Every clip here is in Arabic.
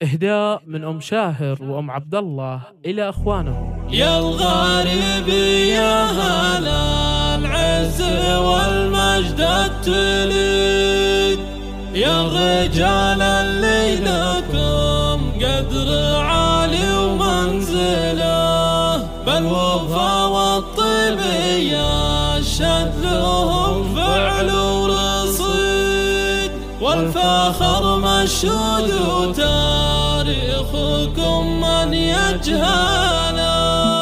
إهداء من أم شاهر وأم عبد الله إلى أخوانهم. يا الغريب يا هلا العز والمجد التليد، يا الرجال اللي لكم قدر عالي ومنزله، بالوفا والطيبية شد لهم فعل ورصيد، والفخر مشهود وتاريخكم من يجهله.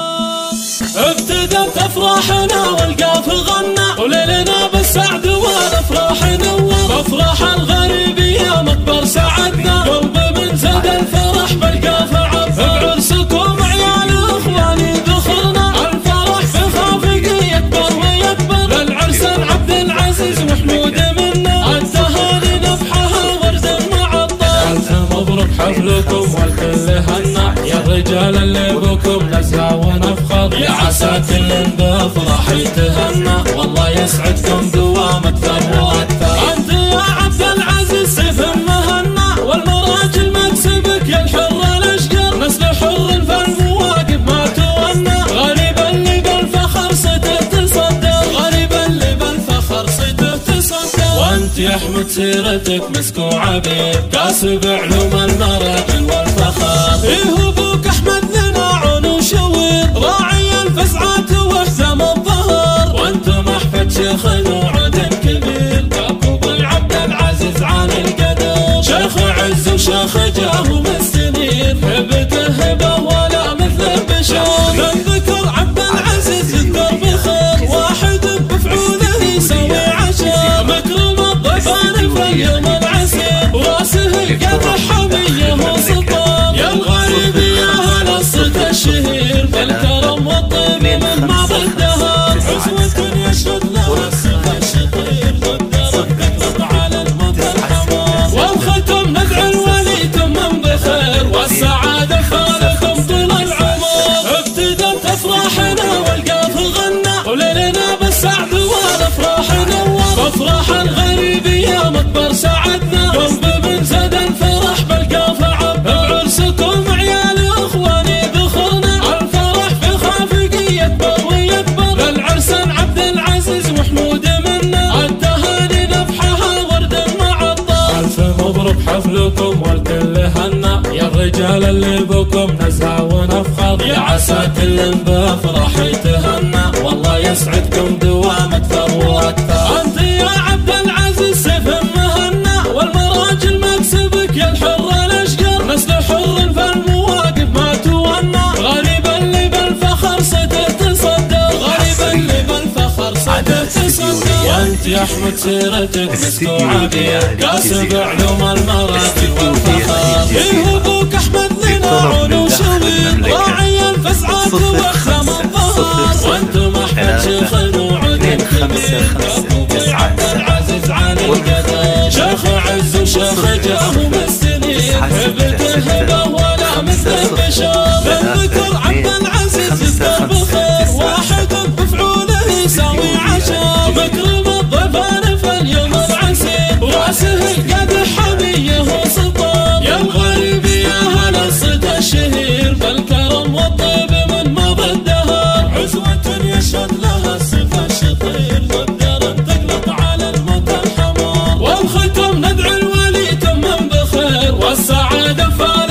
ابتدت افراحنا والقاف غنى، وليلنا بالسعد والافراح نور، افراح الغريبية مكبر سعدنا، قلب من زاد الفرح بالقاف عبر، بعرسكم عيال اخواني ذخرنا، الفرح بخافقي يكبر ويكبر، للعرس عبد العزيز محمود منا، التهاني نفحها ورد معطر، الف مبروك حفلكم والكل هنا، يا الرجال اللي بكم نزهى ونفخر، يا عسى كل بفرح يتهنى، والله يسعدكم دوام اكثر واكثر. انت يا عبد العزيز سيف مهنا، والمراجل مكسبك يا الحر الاشقر، نسل حر فالمواقف ما تونى، غريب اللي بالفخر صدق تصدر، غريب اللي بالفخر صدق تصدر. وانت يا احمد سيرتك مسك وعبيد، كاسب علوم المراجل والفخر، ايه ابوك احمد لنا عون وشوير، راعي الفزعات وحزام الظهر، وانتم احفاد شيخ وعود كبير، يعقوب عبد العزيز عن القدر، شيخ عز وشيخ جاه مستنير، هبته هبه ولا مثل بشر، للذكر عبد العزيز يذكر بخير، واحد بفعوله يسوي عشر، مكرم الضيفان في اليوم العسير، وراسه القدح حميه وسلطان، يا الغريب يا هلا الصيت الشهير، بالكرم والطيب من ماضي الدهر، عزوة يشهد لها الصيت الشطير، والدرب تطلق على المدى الحمار، والختم ندعو الولي تمم بخير، والسعادة فالكم طول العمر. ابتدت افراحنا والقاف غنى، وليلنا بالسعد والافراح نور، افراح الغريبية مكبر سعدنا، قلب من زاد الفرح بالقاف عبر، بعرسكم عيال اخواني ذخرنا، الفرح في خافقي يكبر ويكبر، للعرس عبد العزيز محمود منا، التهاني نفحها ورد معطر، الف مبروك حفلكم والكل هنا، يا الرجال اللي بكم نزهى ونفخر، يا عسى كل بفرح يتهنى، والله يسعدكم دوام اكثر واكثر. انت يا عبد العزيز سيف مهنا، والمراجل مكسبك يا الحر الاشقر، نسل حر فالمواقف ما تونى، غريب اللي بالفخر صدق تصدر، غريب اللي بالفخر صدق تصدر. وانت يا احمد سيرتك مسك وعبير، كاسب علوم المراجل والفخر، ايه ابوك احمد لنا عون وشوير، راعي الفزعات وحزام الظهر، وانتم احمد شيخ وعود كبير، يعقوب عبد العزيز عن القدر، شيخ عز وشيخ جاه مستنير، هبته هبه ولا مثل بشر، للذكر عبد العزيز يذكر بخير، واحد بفعوله يساوي عشر، مكرم الضيفان في اليوم العسير، وراسه القدح حميه وسلطان، يا الغريب يا هلا الصيت الشهير، بالكرم والطيب من ماضي الدهر، عزوة يشهد لها السيف الشطير، والدرب تقلط على المدى الحمار، والختم ندعو الولي تمم بخير، والسعادة